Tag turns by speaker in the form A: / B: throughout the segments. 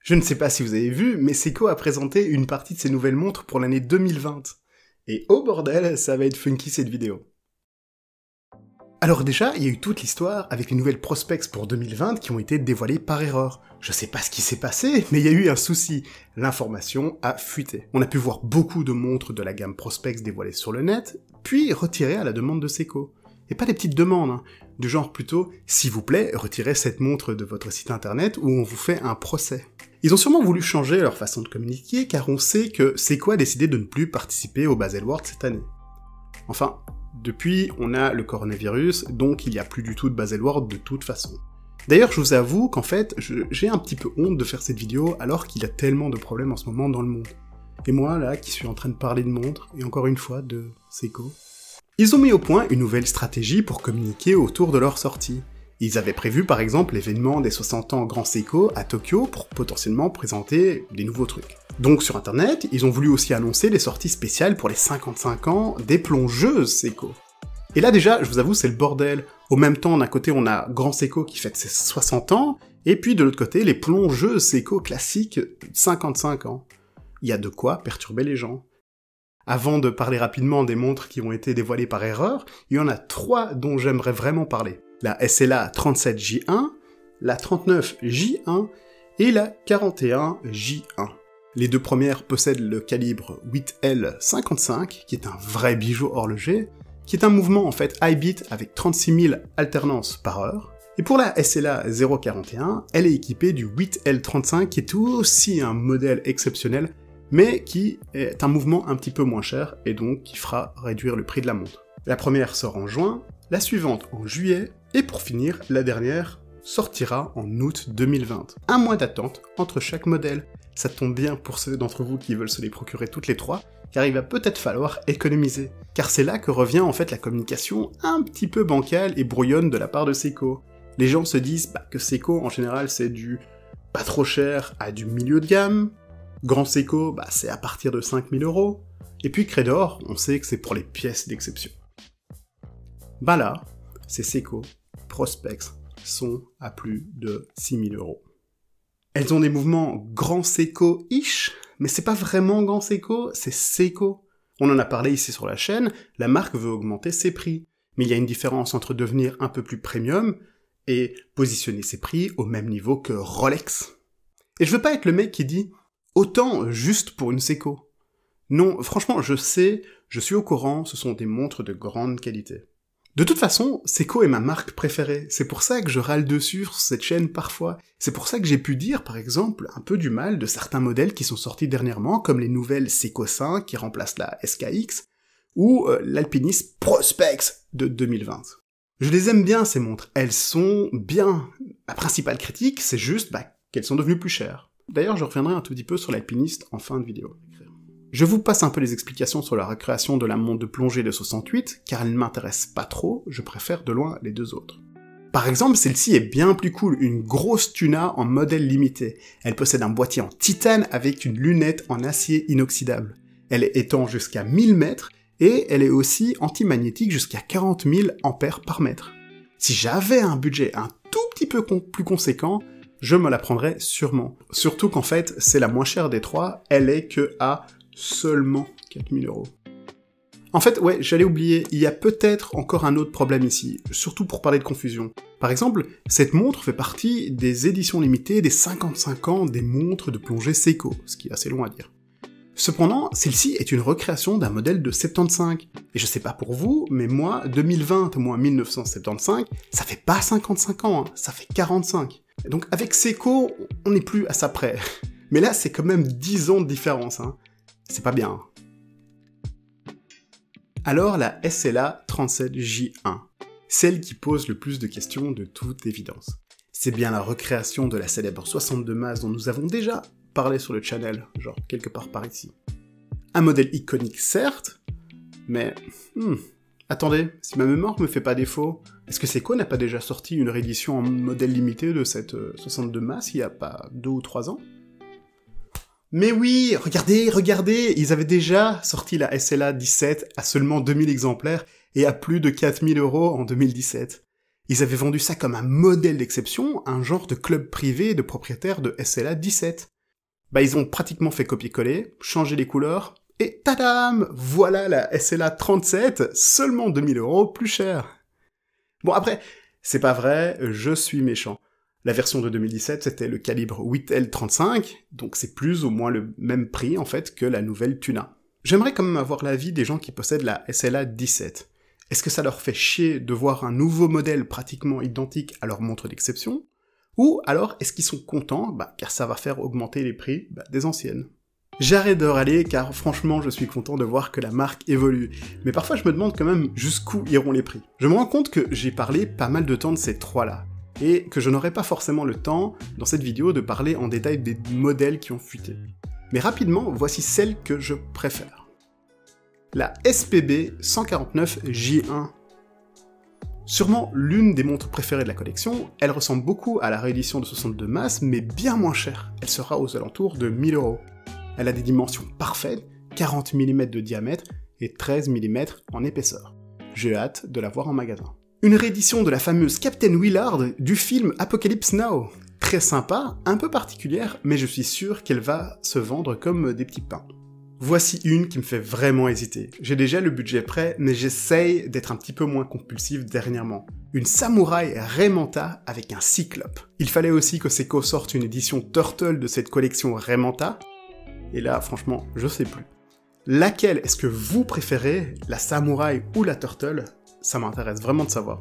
A: Je ne sais pas si vous avez vu, mais Seiko a présenté une partie de ses nouvelles montres pour l'année 2020. Et oh bordel, ça va être funky cette vidéo. Alors déjà, il y a eu toute l'histoire avec les nouvelles Prospex pour 2020 qui ont été dévoilées par erreur. Je sais pas ce qui s'est passé, mais il y a eu un souci. L'information a fuité. On a pu voir beaucoup de montres de la gamme Prospex dévoilées sur le net, puis retirées à la demande de Seiko. Et pas des petites demandes, hein, du genre plutôt « s'il vous plaît, retirez cette montre de votre site internet ou on vous fait un procès ». Ils ont sûrement voulu changer leur façon de communiquer car on sait que Seiko a décidé de ne plus participer au Baselworld cette année. Enfin, depuis, on a le coronavirus, donc il n'y a plus du tout de Baselworld de toute façon. D'ailleurs, je vous avoue qu'en fait, j'ai un petit peu honte de faire cette vidéo alors qu'il y a tellement de problèmes en ce moment dans le monde. Et moi, là, qui suis en train de parler de montres, et encore une fois, de Seiko. Ils ont mis au point une nouvelle stratégie pour communiquer autour de leur sortie. Ils avaient prévu par exemple l'événement des 60 ans Grand Seiko à Tokyo pour potentiellement présenter des nouveaux trucs. Donc sur internet, ils ont voulu aussi annoncer les sorties spéciales pour les 55 ans des plongeuses Seiko. Et là déjà, je vous avoue, c'est le bordel. Au même temps, d'un côté, on a Grand Seiko qui fête ses 60 ans, et puis de l'autre côté, les plongeuses Seiko classiques 55 ans. Il y a de quoi perturber les gens. Avant de parler rapidement des montres qui ont été dévoilées par erreur, il y en a 3 dont j'aimerais vraiment parler. La SLA 37J1, la 39J1 et la 41J1. Les deux premières possèdent le calibre 8L55, qui est un vrai bijou horloger, qui est un mouvement en fait high beat avec 36 000 alternances par heure. Et pour la SLA 041, elle est équipée du 8L35, qui est aussi un modèle exceptionnel, mais qui est un mouvement un petit peu moins cher, et donc qui fera réduire le prix de la montre. La première sort en juin, la suivante en juillet, et pour finir, la dernière sortira en août 2020. Un mois d'attente entre chaque modèle. Ça tombe bien pour ceux d'entre vous qui veulent se les procurer toutes les 3, car il va peut-être falloir économiser. Car c'est là que revient en fait la communication un petit peu bancale et brouillonne de la part de Seiko. Les gens se disent que Seiko en général c'est du pas trop cher à du milieu de gamme, Grand Seiko c'est à partir de 5 000 €, et puis Credor, on sait que c'est pour les pièces d'exception. Là, ces Seiko Prospex sont à plus de 6 000 €. Elles ont des mouvements Grand Seiko-ish, mais c'est pas vraiment Grand Seiko, c'est Seiko. On en a parlé ici sur la chaîne, la marque veut augmenter ses prix, mais il y a une différence entre devenir un peu plus premium et positionner ses prix au même niveau que Rolex. Et je veux pas être le mec qui dit « autant juste pour une Seiko ». Non, franchement, je sais, je suis au courant, ce sont des montres de grande qualité. De toute façon, Seiko est ma marque préférée, c'est pour ça que je râle dessus sur cette chaîne parfois. C'est pour ça que j'ai pu dire, par exemple, un peu du mal de certains modèles qui sont sortis dernièrement, comme les nouvelles Seiko 5 qui remplacent la SKX, ou l'Alpinist Prospex de 2020. Je les aime bien ces montres, elles sont bien. Ma principale critique, c'est juste qu'elles sont devenues plus chères. D'ailleurs, je reviendrai un tout petit peu sur l'Alpinist en fin de vidéo. Je vous passe un peu les explications sur la recréation de la montre de plongée de 68, car elle ne m'intéresse pas trop, je préfère de loin les deux autres. Par exemple, celle-ci est bien plus cool, une grosse tuna en modèle limité. Elle possède un boîtier en titane avec une lunette en acier inoxydable. Elle est étanche jusqu'à 1000 mètres, et elle est aussi antimagnétique jusqu'à 40 000 ampères par mètre. Si j'avais un budget un tout petit peu plus conséquent, je me la prendrais sûrement. Surtout qu'en fait, c'est la moins chère des 3, elle est que à seulement 4 000 €. En fait, ouais, j'allais oublier, il y a peut-être encore un autre problème ici, surtout pour parler de confusion. Par exemple, cette montre fait partie des éditions limitées des 55 ans des montres de plongée Seiko, ce qui est assez long à dire. Cependant, celle-ci est une recréation d'un modèle de 75. Et je sais pas pour vous, mais moi, 2020 moins 1975, ça fait pas 55 ans, ça fait 45. Et donc avec Seiko, on n'est plus à ça près. Mais là, c'est quand même 10 ans de différence, C'est pas bien. Alors la SLA 37J1, celle qui pose le plus de questions de toute évidence. C'est bien la recréation de la célèbre 62 Mas dont nous avons déjà parlé sur le channel, genre quelque part par ici. Un modèle iconique certes, mais... attendez, si ma mémoire me fait pas défaut, est-ce que Seiko n'a pas déjà sorti une réédition en modèle limité de cette 62 Mas il y a pas 2 ou 3 ans? Mais oui, regardez, ils avaient déjà sorti la SLA 17 à seulement 2000 exemplaires et à plus de 4000 € en 2017. Ils avaient vendu ça comme un modèle d'exception, un genre de club privé de propriétaires de SLA 17. Bah ils ont pratiquement fait copier-coller, changé les couleurs, et tadam! Voilà la SLA 37, seulement 2000 € plus cher. Bon après, c'est pas vrai, je suis méchant. La version de 2017, c'était le calibre 8L35, donc c'est plus ou moins le même prix en fait que la nouvelle Tuna. J'aimerais quand même avoir l'avis des gens qui possèdent la SLA 17. Est-ce que ça leur fait chier de voir un nouveau modèle pratiquement identique à leur montre d'exception? Ou alors est-ce qu'ils sont contents, car ça va faire augmenter les prix des anciennes? J'arrête de râler car franchement je suis content de voir que la marque évolue, mais parfois je me demande quand même jusqu'où iront les prix. Je me rends compte que j'ai parlé pas mal de temps de ces trois-là, et que je n'aurai pas forcément le temps, dans cette vidéo, de parler en détail des modèles qui ont fuité. Mais rapidement, voici celle que je préfère. La SPB 149J1. Sûrement l'une des montres préférées de la collection, elle ressemble beaucoup à la réédition de 62 Mass, mais bien moins chère. Elle sera aux alentours de 1000 €. Elle a des dimensions parfaites, 40 mm de diamètre et 13 mm en épaisseur. J'ai hâte de la voir en magasin. Une réédition de la fameuse Captain Willard du film Apocalypse Now. Très sympa, un peu particulière, mais je suis sûr qu'elle va se vendre comme des petits pains. Voici une qui me fait vraiment hésiter. J'ai déjà le budget prêt, mais j'essaye d'être un petit peu moins compulsif dernièrement. Une Samurai Raymanta avec un cyclope. Il fallait aussi que Seiko sorte une édition Turtle de cette collection Raymanta, et là, franchement, je sais plus. Laquelle est-ce que vous préférez, la Samurai ou la Turtle? Ça m'intéresse vraiment de savoir.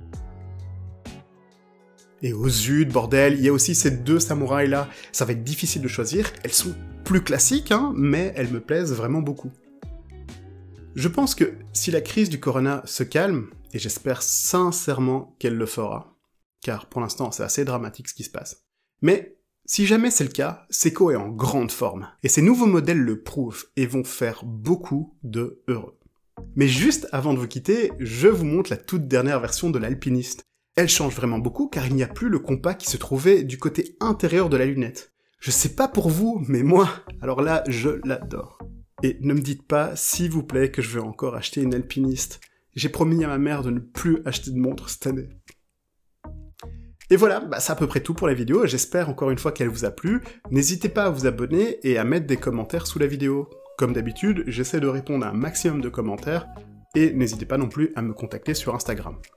A: Et aux zut, bordel, il y a aussi ces deux samouraïs là. Ça va être difficile de choisir, elles sont plus classiques, mais elles me plaisent vraiment beaucoup. Je pense que si la crise du corona se calme, et j'espère sincèrement qu'elle le fera, car pour l'instant c'est assez dramatique ce qui se passe, mais si jamais c'est le cas, Seiko est en grande forme, et ces nouveaux modèles le prouvent, et vont faire beaucoup de heureux. Mais juste avant de vous quitter, je vous montre la toute dernière version de l'Alpiniste. Elle change vraiment beaucoup car il n'y a plus le compas qui se trouvait du côté intérieur de la lunette. Je sais pas pour vous, mais moi, alors là, je l'adore. Et ne me dites pas, s'il vous plaît, que je vais encore acheter une Alpiniste. J'ai promis à ma mère de ne plus acheter de montre cette année. Et voilà, c'est à peu près tout pour la vidéo, j'espère encore une fois qu'elle vous a plu. N'hésitez pas à vous abonner et à mettre des commentaires sous la vidéo. Comme d'habitude, j'essaie de répondre à un maximum de commentaires, et n'hésitez pas non plus à me contacter sur Instagram.